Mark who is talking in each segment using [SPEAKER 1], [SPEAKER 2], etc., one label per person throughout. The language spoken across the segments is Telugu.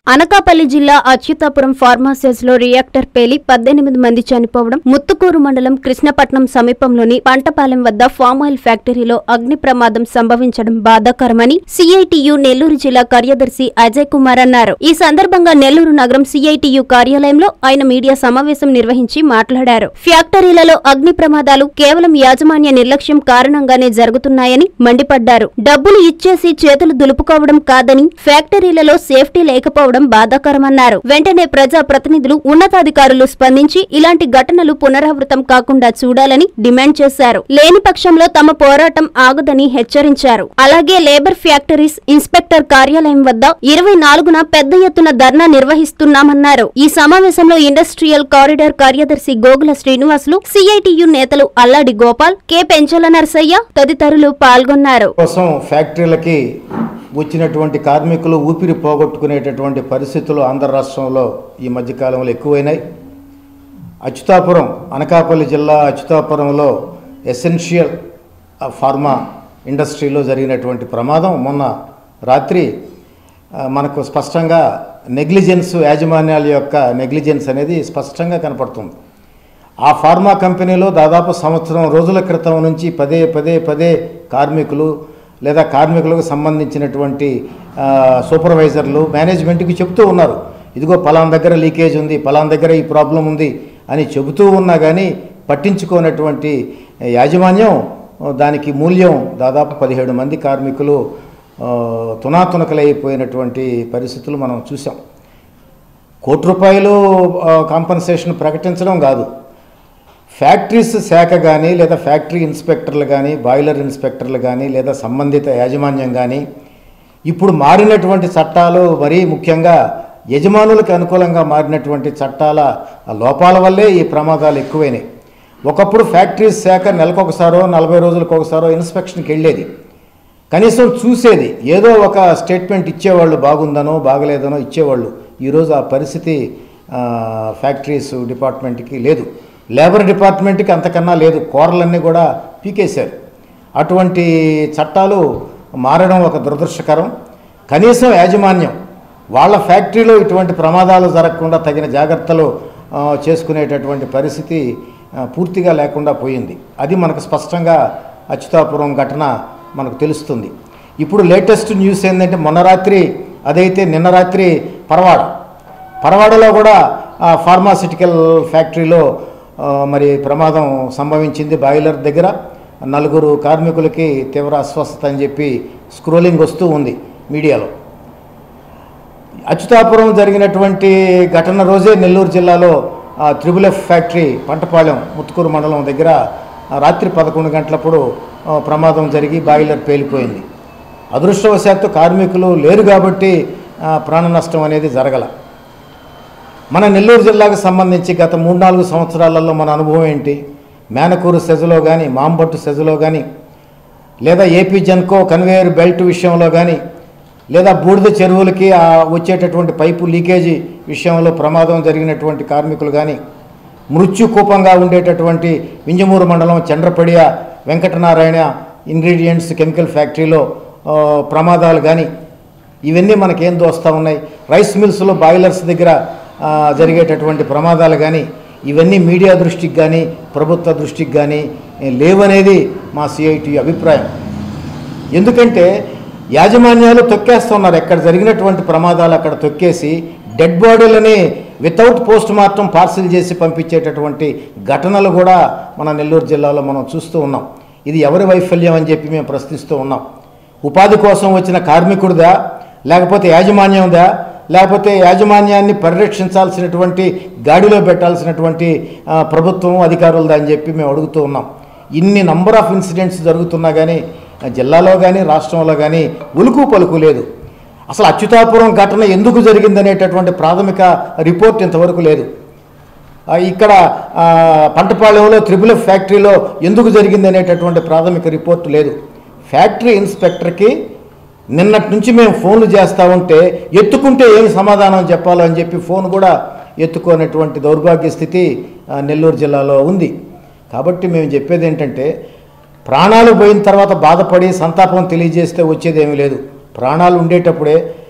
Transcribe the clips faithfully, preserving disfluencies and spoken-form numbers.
[SPEAKER 1] అనకాపల్లి జిల్లా అచ్యుతాపురం ఫార్మాసిస్ లో రియాక్టర్ పేలి పద్దెనిమిది మంది చనిపోవడం, ముత్తుకూరు మండలం కృష్ణపట్నం సమీపంలోని పంటపాలెం వద్ద ఫామ్ ఆయిల్ ఫ్యాక్టరీలో అగ్ని ప్రమాదం సంభవించడం బాధాకరమని సిఐటియు నెల్లూరు జిల్లా కార్యదర్శి అజయ్ కుమార్ అన్నారు. ఈ సందర్భంగా నెల్లూరు నగరం సిఐటియు కార్యాలయంలో ఆయన మీడియా సమావేశం నిర్వహించి మాట్లాడారు. ఫ్యాక్టరీలలో అగ్ని ప్రమాదాలు కేవలం యాజమాన్య నిర్లక్ష్యం కారణంగానే జరుగుతున్నాయని మండిపడ్డారు. డబ్బులు ఇచ్చేసి చేతులు దులుపుకోవడం కాదని, ఫ్యాక్టరీలలో సేఫ్టీ లేకపోవడం బాధాకరమన్నారు. వెంటనే ప్రజా ప్రతినిధులు, ఉన్నతాధికారులు స్పందించి ఇలాంటి ఘటనలు పునరావృతం కాకుండా చూడాలని డిమాండ్ చేశారు. లేని పక్షంలో తమ పోరాటం ఆగదని హెచ్చరించారు. అలాగే లేబర్ ఫ్యాక్టరీస్ ఇన్స్పెక్టర్ కార్యాలయం వద్ద ఇరవై నాలుగున పెద్ద ఎత్తున ధర్నా నిర్వహిస్తున్నామన్నారు. ఈ సమావేశంలో ఇండస్ట్రియల్ కారిడార్ కార్యదర్శి గోగుల శ్రీనివాసులు, సిఐటియు నేతలు అల్లాడి గోపాల్, కె పెంచల నరసయ్య తదితరులు పాల్గొన్నారు.
[SPEAKER 2] వచ్చినటువంటి కార్మికులు ఊపిరి పోగొట్టుకునేటటువంటి పరిస్థితులు ఆంధ్ర రాష్ట్రంలో ఈ మధ్యకాలంలో ఎక్కువైనాయి. అచ్యుతాపురం, అనకాపల్లి జిల్లా అచ్యుతాపురంలో ఎసెన్షియల్ ఫార్మా ఇండస్ట్రీలో జరిగినటువంటి ప్రమాదం మొన్న రాత్రి మనకు స్పష్టంగా నెగ్లిజెన్స్, యాజమాన్యాల యొక్క నెగ్లిజెన్స్ అనేది స్పష్టంగా కనపడుతుంది. ఆ ఫార్మా కంపెనీలో దాదాపు సంవత్సరం రోజుల క్రితం నుంచి పదే పదే పదే కార్మికులు లేదా కార్మికులకు సంబంధించినటువంటి సూపర్వైజర్లు మేనేజ్మెంట్కి చెబుతూ ఉన్నారు, ఇదిగో పలానా దగ్గర లీకేజ్ ఉంది, పలానా దగ్గర ఈ ప్రాబ్లం ఉంది అని చెబుతూ ఉన్నా కానీ పట్టించుకోనటువంటి యాజమాన్యం దానికి మూల్యం దాదాపు పదిహేడు మంది కార్మికులు తునాతునకలైపోయినటువంటి పరిస్థితులు మనం చూసాం. కోటి రూపాయలు కాంపన్సేషన్ ప్రకటించడం కాదు, ఫ్యాక్టరీస్ శాఖ కానీ లేదా ఫ్యాక్టరీ ఇన్స్పెక్టర్లు కానీ, బాయిలర్ ఇన్స్పెక్టర్లు కానీ లేదా సంబంధిత యాజమాన్యం కానీ ఇప్పుడు మారినటువంటి చట్టాలు, మరీ ముఖ్యంగా యజమానులకు అనుకూలంగా మారినటువంటి చట్టాల లోపాల వల్లే ఈ ప్రమాదాలు ఎక్కువైనాయి. ఒకప్పుడు ఫ్యాక్టరీస్ శాఖ నెలకొకసారో నలభై రోజులకు ఒకసారో ఇన్స్పెక్షన్కి వెళ్ళేది, కనీసం చూసేది, ఏదో ఒక స్టేట్మెంట్ ఇచ్చేవాళ్ళు, బాగుందనో బాగలేదనో ఇచ్చేవాళ్ళు. ఈరోజు ఆ పరిస్థితి ఫ్యాక్టరీస్ డిపార్ట్మెంట్కి లేదు, లేబర్ డిపార్ట్మెంట్కి అంతకన్నా లేదు. కోరలన్నీ కూడా పీకేశారు. అటువంటి చట్టాలు మారడం ఒక దురదృష్టకరం. కనీసం యాజమాన్యం వాళ్ళ ఫ్యాక్టరీలో ఇటువంటి ప్రమాదాలు జరగకుండా తగిన జాగ్రత్తలు చేసుకునేటటువంటి పరిస్థితి పూర్తిగా లేకుండా పోయింది. అది మనకు స్పష్టంగా అచ్యుతాపురం ఘటన మనకు తెలుస్తుంది. ఇప్పుడు లేటెస్ట్ న్యూస్ ఏంటంటే మొన్న రాత్రి, అదైతే నిన్న రాత్రి పరవాడ పరవాడలో కూడా ఫార్మాసిటికల్ ఫ్యాక్టరీలో మరి ప్రమాదం సంభవించింది. బాయిలర్ దగ్గర నలుగురు కార్మికులకి తీవ్ర అస్వస్థత అని చెప్పి స్క్రోలింగ్ వస్తూ ఉంది మీడియాలో. అచ్యుతాపురం జరిగినటువంటి ఘటన రోజే నెల్లూరు జిల్లాలో triple F factory Pantapalem Muthukur మండలం దగ్గర రాత్రి పదకొండు గంటలప్పుడు ప్రమాదం జరిగి బాయిలర్ పేలిపోయింది. అదృష్టవశాత్తు కార్మికులు లేరు కాబట్టి ప్రాణ నష్టం అనేది జరగల. మన నెల్లూరు జిల్లాకు సంబంధించి గత మూడు నాలుగు సంవత్సరాలలో మన అనుభవం ఏంటి? మేనకూరు సెజలో కానీ, మాంబట్టు సెజలో కానీ, లేదా ఏపీ జెన్కో కన్వేయర్ బెల్ట్ విషయంలో కానీ, లేదా బూడిద చెరువులకి వచ్చేటటువంటి పైపు లీకేజీ విషయంలో ప్రమాదం జరిగినటువంటి కార్మికులు కానీ, మృత్యుకూపంగా ఉండేటటువంటి వింజమూరు మండలం చండ్రపడియ వెంకటనారాయణ ఇంగ్రీడియంట్స్ కెమికల్ ఫ్యాక్టరీలో ప్రమాదాలు కానీ, ఇవన్నీ మనకేం దోస్తూ ఉన్నాయి. రైస్ మిల్స్లో బాయిలర్స్ దగ్గర జరిగేటటువంటి ప్రమాదాలు కానీ, ఇవన్నీ మీడియా దృష్టికి కానీ ప్రభుత్వ దృష్టికి కానీ లేవనేది మా సిఐటి అభిప్రాయం. ఎందుకంటే యాజమాన్యాలు తొక్కేస్తున్నారు. ఎక్కడ జరిగినటువంటి ప్రమాదాలు అక్కడ తొక్కేసి డెడ్ బాడీలని వితౌట్ పోస్ట్ మార్టం పార్సిల్ చేసి పంపించేటటువంటి ఘటనలు కూడా మన నెల్లూరు జిల్లాలో మనం చూస్తూ ఉన్నాం. ఇది ఎవరి వైఫల్యం అని చెప్పి మేము ప్రశ్నిస్తూ ఉన్నాం. ఉపాధి కోసం వచ్చిన కార్మికుడిదా, లేకపోతే యాజమాన్యందా, లేకపోతే యాజమాన్యాన్ని పరిరక్షించాల్సినటువంటి గాడిలో పెట్టాల్సినటువంటి ప్రభుత్వం అధికారులదా అని చెప్పి మేము అడుగుతూ ఉన్నాం. ఇన్ని నంబర్ ఆఫ్ ఇన్సిడెంట్స్ జరుగుతున్నా కానీ జిల్లాలో కానీ రాష్ట్రంలో కానీ ఉలుకు పలుకు లేదు. అసలు అచ్యుతాపురం ఘటన ఎందుకు జరిగిందనేటటువంటి ప్రాథమిక రిపోర్ట్ ఇంతవరకు లేదు. ఇక్కడ పంటపాలెంలో త్రిబుల్ ఎఫ్ ఫ్యాక్టరీలో ఎందుకు జరిగిందనేటటువంటి ప్రాథమిక రిపోర్టు లేదు. ఫ్యాక్టరీ ఇన్స్పెక్టర్కి నిన్నటి నుంచి మేము ఫోన్లు చేస్తూ ఉంటే ఎత్తుకుంటే ఏమి సమాధానం చెప్పాలో అని చెప్పి ఫోన్ కూడా ఎత్తుకోనటువంటి దౌర్భాగ్య స్థితి నెల్లూరు జిల్లాలో ఉంది. కాబట్టి మేము చెప్పేది ఏంటంటే, ప్రాణాలు పోయిన తర్వాత బాధపడి సంతాపం తెలియజేస్తే వచ్చేది ఏమీ లేదు. ప్రాణాలు ఉండేటప్పుడే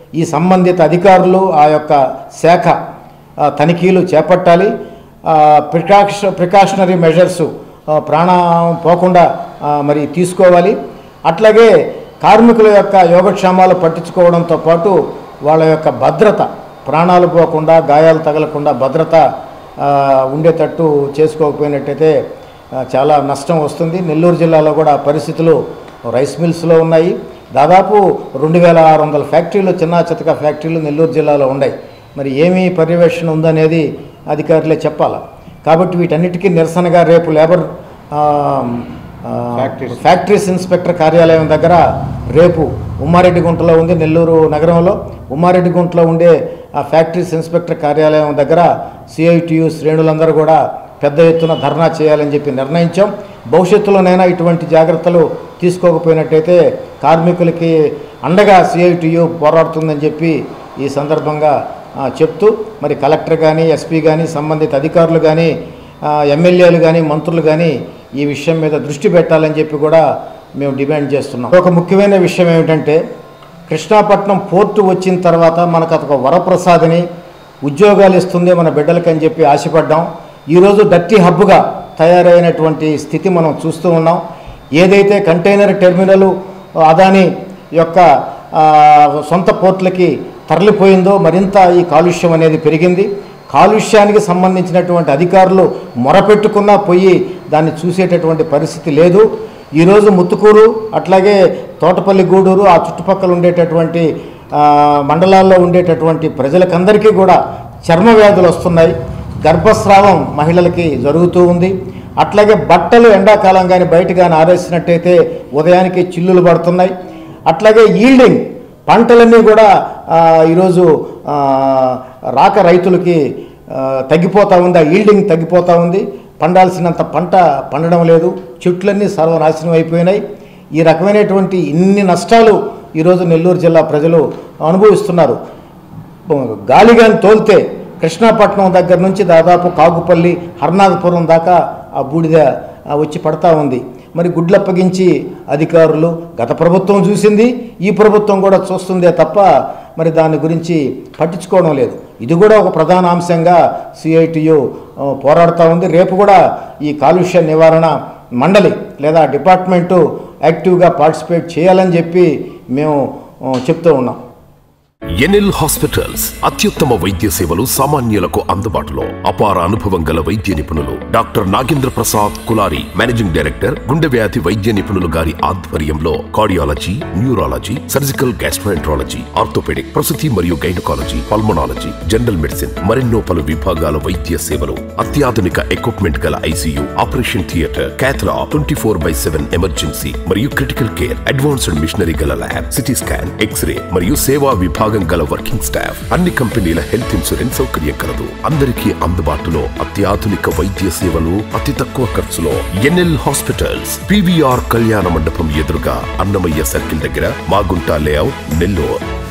[SPEAKER 2] ఈ సంబంధిత అధికారులు ఆ యొక్క శాఖ తనిఖీలు చేపట్టాలి. ప్రికాష ప్రికాషనరీ మెజర్సు ప్రాణం పోకుండా మరి తీసుకోవాలి. అట్లాగే కార్మికుల యొక్క యోగక్షేమాలు పట్టించుకోవడంతో పాటు వాళ్ళ యొక్క భద్రత, ప్రాణాలు పోకుండా గాయాలు తగలకుండా భద్రత ఉండేటట్టు చేసుకోకపోయినట్టయితే చాలా నష్టం వస్తుంది. నెల్లూరు జిల్లాలో కూడా పరిస్థితులు రైస్ మిల్స్లో ఉన్నాయి. దాదాపు రెండు వేల ఆరు వందల ఫ్యాక్టరీలు, చిన్న చితక ఫ్యాక్టరీలు నెల్లూరు జిల్లాలో ఉన్నాయి. మరి ఏమీ పర్యవేక్షణ ఉందనేది అధికారులే చెప్పాలి. కాబట్టి వీటన్నిటికీ నిరసనగా రేపు లేబర్ ఫ్యాక్టరీస్ ఇన్స్పెక్టర్ కార్యాలయం దగ్గర రేపు ఉమ్మారెడ్డిగుంటలో ఉంది, నెల్లూరు నగరంలో ఉమ్మారెడ్డిగుంటలో ఉండే ఆ ఫ్యాక్టరీస్ ఇన్స్పెక్టర్ కార్యాలయం దగ్గర సిఐటియు శ్రేణులందరూ కూడా పెద్ద ఎత్తున ధర్నా చేయాలని చెప్పి నిర్ణయించాం. భవిష్యత్తులోనైనా ఇటువంటి జాగ్రత్తలు తీసుకోకపోయినట్టయితే కార్మికులకి అండగా సిఐటియు పోరాడుతుందని చెప్పి ఈ సందర్భంగా చెప్తూ మరి కలెక్టర్ కానీ, ఎస్పీ కానీ, సంబంధిత అధికారులు కానీ, ఎమ్మెల్యేలు కానీ, మంత్రులు కానీ ఈ విషయం మీద దృష్టి పెట్టాలని చెప్పి కూడా మేము డిమాండ్ చేస్తున్నాం. ఒక ముఖ్యమైన విషయం ఏమిటంటే, కృష్ణాపట్నం పోర్టు వచ్చిన తర్వాత మనకు అదొక వరప్రసాదని, ఉద్యోగాలు ఇస్తుంది మన బిడ్డలకి అని చెప్పి ఆశపడ్డాం. ఈరోజు డర్టీ హబ్గా తయారైనటువంటి స్థితి మనం చూస్తూ ఉన్నాం. ఏదైతే కంటైనర్ టెర్మినల్ అదాని యొక్క సొంత పోర్టులకి తరలిపోయిందో మరింత ఈ కాలుష్యం అనేది పెరిగింది. కాలుష్యానికి సంబంధించినటువంటి అధికారులు మొరపెట్టుకున్నా పోయి దాన్ని చూసేటటువంటి పరిస్థితి లేదు. ఈరోజు ముత్తుకూరు, అట్లాగే తోటపల్లి, గూడూరు ఆ చుట్టుపక్కల ఉండేటటువంటి మండలాల్లో ఉండేటటువంటి ప్రజలకందరికీ కూడా చర్మ వ్యాధులు వస్తున్నాయి. గర్భస్రావం మహిళలకి జరుగుతూ ఉంది. అట్లాగే బట్టలు ఎండాకాలం కానీ బయట కానీ ఆరేసినట్టయితే ఉదయానికి చిల్లులు పడుతున్నాయి. అట్లాగే ఈల్డింగ్ పంటలన్నీ కూడా ఈరోజు రాక రైతులకి తగ్గిపోతూ ఉంది. ఆ ఈల్డింగ్ తగ్గిపోతూ ఉంది. పండాల్సినంత పంట పండడం లేదు. చెట్లన్నీ సర్వనాశనం అయిపోయినాయి. ఈ రకమైనటువంటి ఇన్ని నష్టాలు ఈరోజు నెల్లూరు జిల్లా ప్రజలు అనుభవిస్తున్నారు. గాలిగాని తోలితే కృష్ణాపట్నం దగ్గర నుంచి దాదాపు కాగుపల్లి, హర్నాథపురం దాకా ఆ బూడిద వచ్చి పడతా ఉంది. మరి గుడ్లప్పగించి అధికారులు గత ప్రభుత్వం చూసింది, ఈ ప్రభుత్వం కూడా చూస్తుందే తప్ప మరి దాని గురించి పట్టించుకోవడం లేదు. ఇది కూడా ఒక ప్రధాన అంశంగా సిఐటియు పోరాడుతూ ఉంది. రేపు కూడా ఈ కాలుష్య నివారణ మండలి లేదా డిపార్ట్మెంటు యాక్టివ్గా పార్టిసిపేట్ చేయాలని చెప్పి మేము చెప్తూ ఉన్నాం.
[SPEAKER 3] ఎన్ఎల్ హాస్పిటల్స్ అత్యుత్తమ వైద్య సేవలు సామాన్యులకు అందుబాటులో. అపార అనుభవం గల వైద్య నిపుణులు doctor Nagendra Prasad Kulari, managing director, గుండె వ్యాధి వైద్య నిపుణులు గారి ఆధ్వర్యంలో cardiology, neurology, surgical gastroenterology, orthopaedic, ప్రసూతి మరియు గైనకాలజీ, పల్మనాలజీ, జనరల్ మెడిసిన్ మరెన్నో పలు విభాగాల వైద్య సేవలు. అత్యాధునిక ఎక్విప్మెంట్ గల ICU, operation theatre, cath lab, twenty four by seven emergency మరియు క్రిటికల్ కేర్, అడ్వాన్స్డ్ మిషనరీ గల ల్యాబ్, సిటీ స్కాన్, ఎక్స్రే మరియు సేవా విభాగం గల వర్కింగ్ స్టాఫ్. అన్ని కంపెనీల హెల్త్ ఇన్సూరెన్స్ సౌకర్యం కలదు. అందరికీ అందుబాటులో అత్యాధునిక వైద్య సేవలు అతి తక్కువ ఖర్చులో. ఎన్ఎల్ హాస్పిటల్స్, పీవీఆర్ కళ్యాణ మండపం ఎదురుగా, అన్నమయ్య సర్కిల్ దగ్గర, మాగుంట లేఅవుట్, నెల్లూరు.